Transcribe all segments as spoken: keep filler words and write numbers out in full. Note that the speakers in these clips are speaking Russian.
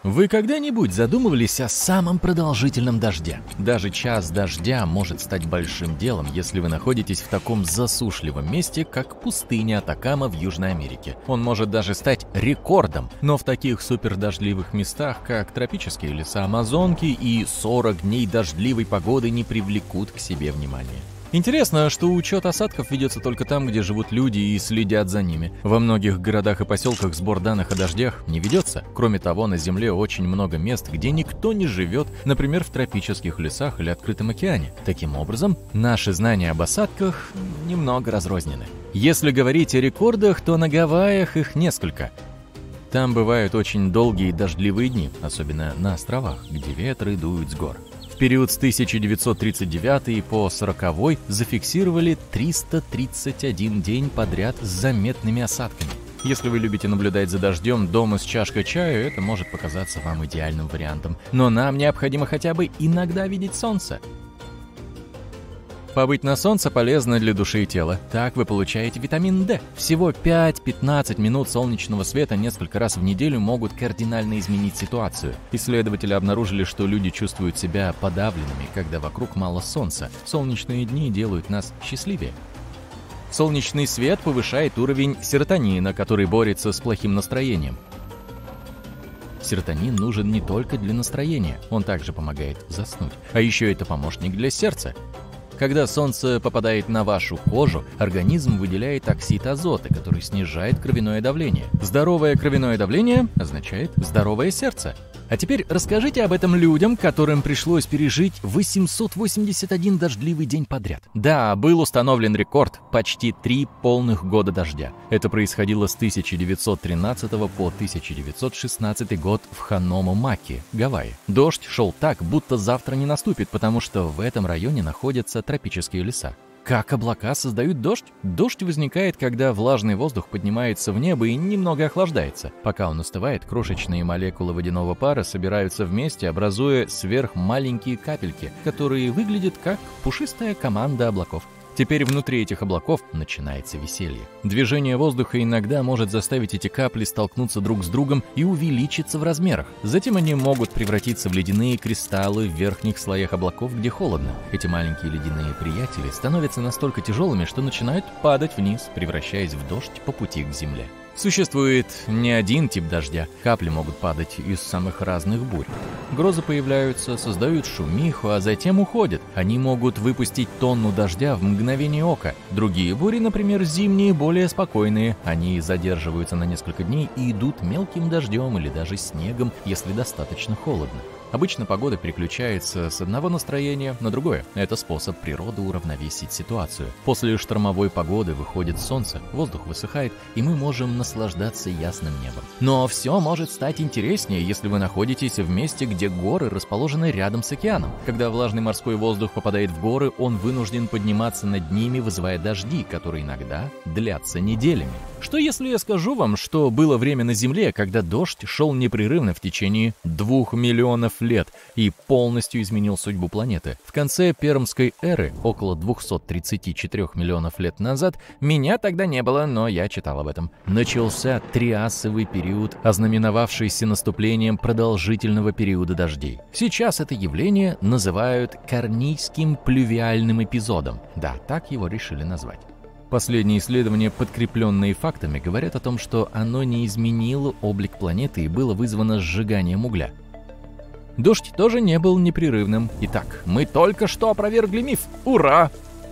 Вы когда-нибудь задумывались о самом продолжительном дожде? Даже час дождя может стать большим делом, если вы находитесь в таком засушливом месте, как пустыня Атакама в Южной Америке. Он может даже стать рекордом, но в таких супердождливых местах, как тропические леса Амазонки, и сорок дней дождливой погоды не привлекут к себе внимания. Интересно, что учет осадков ведется только там, где живут люди и следят за ними. Во многих городах и поселках сбор данных о дождях не ведется. Кроме того, на Земле очень много мест, где никто не живет, например, в тропических лесах или открытом океане. Таким образом, наши знания об осадках немного разрознены. Если говорить о рекордах, то на Гавайях их несколько. Там бывают очень долгие дождливые дни, особенно на островах, где ветры дуют с гор. В период с тысяча девятьсот тридцать девятый по сороковой зафиксировали триста тридцать один день подряд с заметными осадками. Если вы любите наблюдать за дождем дома с чашкой чая, это может показаться вам идеальным вариантом. Но нам необходимо хотя бы иногда видеть солнце. Побыть на солнце полезно для души и тела. Так вы получаете витамин D. Всего пять-пятнадцать минут солнечного света несколько раз в неделю могут кардинально изменить ситуацию. Исследователи обнаружили, что люди чувствуют себя подавленными, когда вокруг мало солнца. Солнечные дни делают нас счастливее. Солнечный свет повышает уровень серотонина, который борется с плохим настроением. Серотонин нужен не только для настроения, он также помогает заснуть. А еще это помощник для сердца. Когда солнце попадает на вашу кожу, организм выделяет оксид азота, который снижает кровяное давление. Здоровое кровяное давление означает здоровое сердце. А теперь расскажите об этом людям, которым пришлось пережить восемьсот восемьдесят один дождливый день подряд. Да, был установлен рекорд – почти три полных года дождя. Это происходило с тысяча девятьсот тринадцатого по тысяча девятьсот шестнадцатый год в Ханому-Маки, Гавайи. Дождь шел так, будто завтра не наступит, потому что в этом районе находятся тропические леса. Как облака создают дождь? Дождь возникает, когда влажный воздух поднимается в небо и немного охлаждается. Пока он остывает, крошечные молекулы водяного пара собираются вместе, образуя сверхмаленькие капельки, которые выглядят как пушистая команда облаков. Теперь внутри этих облаков начинается веселье. Движение воздуха иногда может заставить эти капли столкнуться друг с другом и увеличиться в размерах. Затем они могут превратиться в ледяные кристаллы в верхних слоях облаков, где холодно. Эти маленькие ледяные приятели становятся настолько тяжелыми, что начинают падать вниз, превращаясь в дождь по пути к земле. Существует не один тип дождя. Капли могут падать из самых разных бурь. Грозы появляются, создают шумиху, а затем уходят. Они могут выпустить тонну дождя в мгновение ока. Другие бури, например, зимние, более спокойные. Они задерживаются на несколько дней и идут мелким дождем или даже снегом, если достаточно холодно. Обычно погода переключается с одного настроения на другое. Это способ природы уравновесить ситуацию. После штормовой погоды выходит солнце, воздух высыхает, и мы можем наслаждаться ясным небом. Но все может стать интереснее, если вы находитесь в месте, где горы расположены рядом с океаном. Когда влажный морской воздух попадает в горы, он вынужден подниматься над ними, вызывая дожди, которые иногда длятся неделями. Что если я скажу вам, что было время на Земле, когда дождь шел непрерывно в течение двух миллионов лет и полностью изменил судьбу планеты? В конце Пермской эры, около двухсот тридцати четырёх миллионов лет назад, меня тогда не было, но я читал об этом. Начался триасовый период, ознаменовавшийся наступлением продолжительного периода дождей. Сейчас это явление называют Карнийским плювиальным эпизодом. Да, так его решили назвать. Последние исследования, подкрепленные фактами, говорят о том, что оно не изменило облик планеты и было вызвано сжиганием угля. Дождь тоже не был непрерывным. Итак, мы только что опровергли миф. Ура!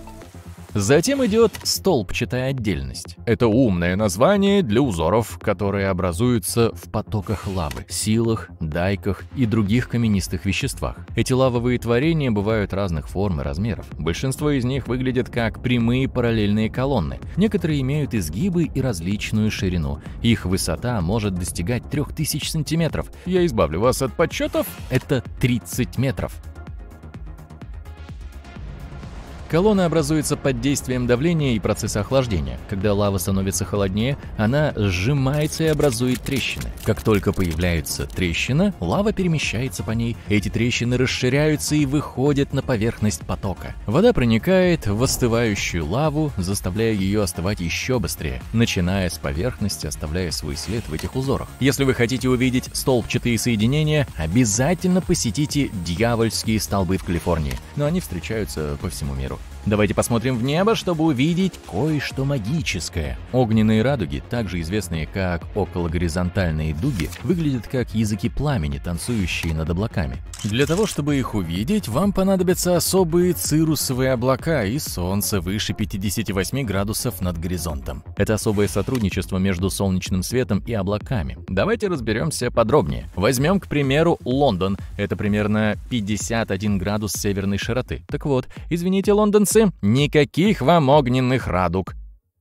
Затем идет столбчатая отдельность. Это умное название для узоров, которые образуются в потоках лавы, силах, дайках и других каменистых веществах. Эти лавовые творения бывают разных форм и размеров. Большинство из них выглядят как прямые параллельные колонны. Некоторые имеют изгибы и различную ширину. Их высота может достигать трёх тысяч сантиметров. Я избавлю вас от подсчетов. Это тридцать метров. Колонна образуется под действием давления и процесса охлаждения. Когда лава становится холоднее, она сжимается и образует трещины. Как только появляется трещина, лава перемещается по ней. Эти трещины расширяются и выходят на поверхность потока. Вода проникает в остывающую лаву, заставляя ее остывать еще быстрее, начиная с поверхности, оставляя свой след в этих узорах. Если вы хотите увидеть столбчатые соединения, обязательно посетите дьявольские столбы в Калифорнии, но они встречаются по всему миру. Давайте посмотрим в небо, чтобы увидеть кое-что магическое. Огненные радуги, также известные как окологоризонтальные дуги, выглядят как языки пламени, танцующие над облаками. Для того, чтобы их увидеть, вам понадобятся особые цирусовые облака и солнце выше пятидесяти восьми градусов над горизонтом. Это особое сотрудничество между солнечным светом и облаками. Давайте разберемся подробнее. Возьмем, к примеру, Лондон. Это примерно пятьдесят один градус северной широты. Так вот, извините, лондонцы, никаких вам огненных радуг.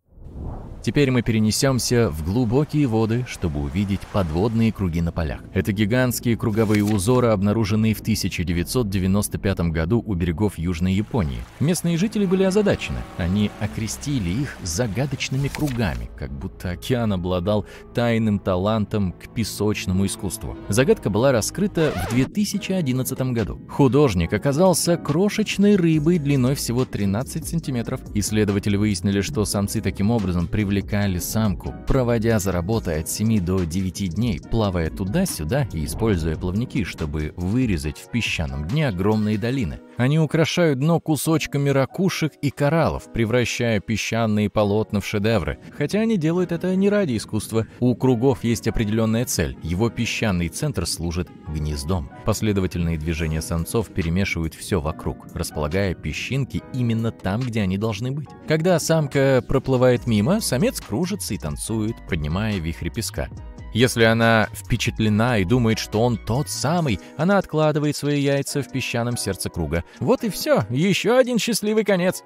Теперь мы перенесемся в глубокие воды, чтобы увидеть подводные круги на полях. Это гигантские круговые узоры, обнаруженные в тысяча девятьсот девяносто пятом году у берегов Южной Японии. Местные жители были озадачены. Они окрестили их загадочными кругами, как будто океан обладал тайным талантом к песочному искусству. Загадка была раскрыта в две тысячи одиннадцатом году. Художник оказался крошечной рыбой длиной всего тринадцать сантиметров. Исследователи выяснили, что самцы таким образом привлекли Привлекали самку, проводя за работой от семи до девяти дней, плавая туда-сюда и используя плавники, чтобы вырезать в песчаном дне огромные долины. Они украшают дно кусочками ракушек и кораллов, превращая песчаные полотна в шедевры. Хотя они делают это не ради искусства. У кругов есть определенная цель. Его песчаный центр служит гнездом. Последовательные движения самцов перемешивают все вокруг, располагая песчинки именно там, где они должны быть. Когда самка проплывает мимо, самец кружится и танцует, поднимая вихри песка. Если она впечатлена и думает, что он тот самый, она откладывает свои яйца в песчаном сердце круга. Вот и все, еще один счастливый конец.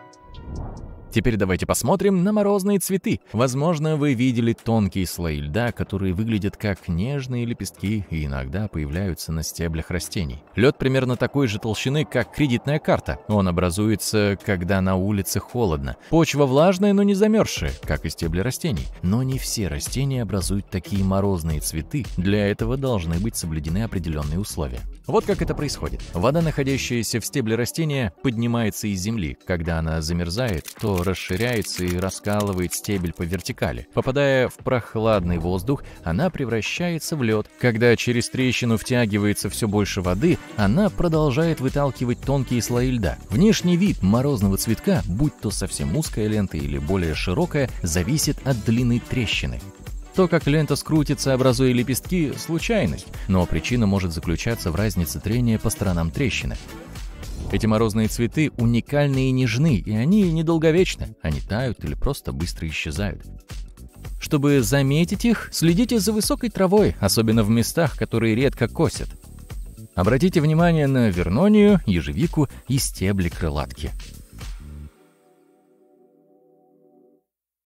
Теперь давайте посмотрим на морозные цветы. Возможно, вы видели тонкие слои льда, которые выглядят как нежные лепестки и иногда появляются на стеблях растений. Лед примерно такой же толщины, как кредитная карта. Он образуется, когда на улице холодно. Почва влажная, но не замерзшая, как и стебли растений. Но не все растения образуют такие морозные цветы. Для этого должны быть соблюдены определенные условия. Вот как это происходит. Вода, находящаяся в стебле растения, поднимается из земли. Когда она замерзает, то расширяется и раскалывает стебель по вертикали. Попадая в прохладный воздух, она превращается в лед. Когда через трещину втягивается все больше воды, она продолжает выталкивать тонкие слои льда. Внешний вид морозного цветка, будь то совсем узкая лента или более широкая, зависит от длины трещины. То, как лента скрутится, образуя лепестки – случайность, но причина может заключаться в разнице трения по сторонам трещины. Эти морозные цветы уникальны и нежны, и они недолговечны. Они тают или просто быстро исчезают. Чтобы заметить их, следите за высокой травой, особенно в местах, которые редко косят. Обратите внимание на вернонию, ежевику и стебли крылатки.